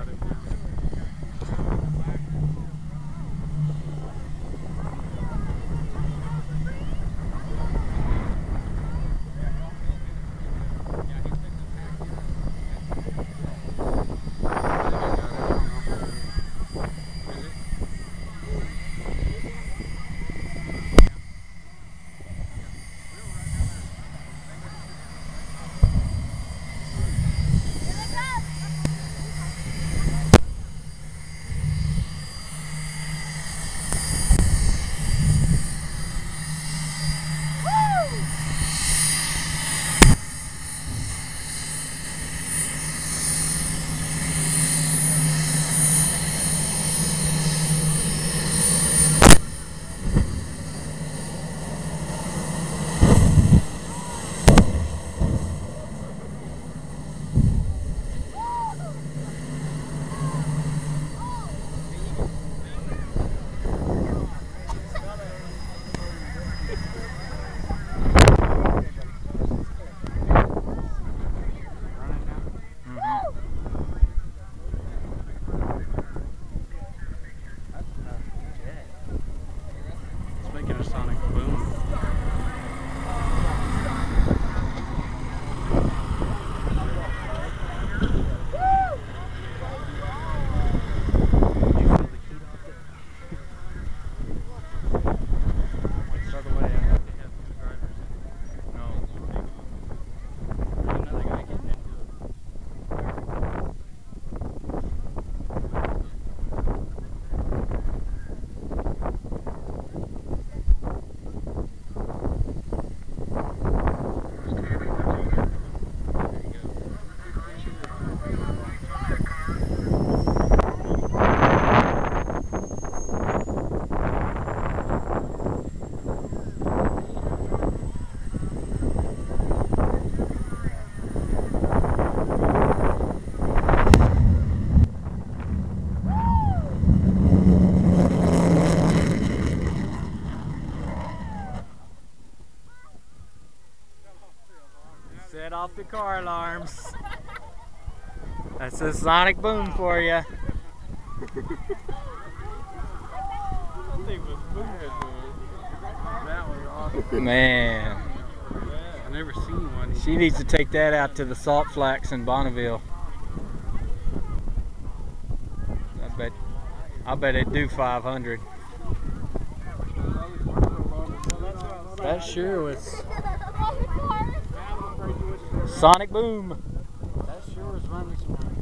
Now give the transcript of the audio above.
Making a sonic boom. Set off the car alarms. That's a sonic boom for you. Man, I've never seen one. she needs to take that out to the salt flats in Bonneville. I bet it'd do 500. That sure was sonic boom. That sure was running some.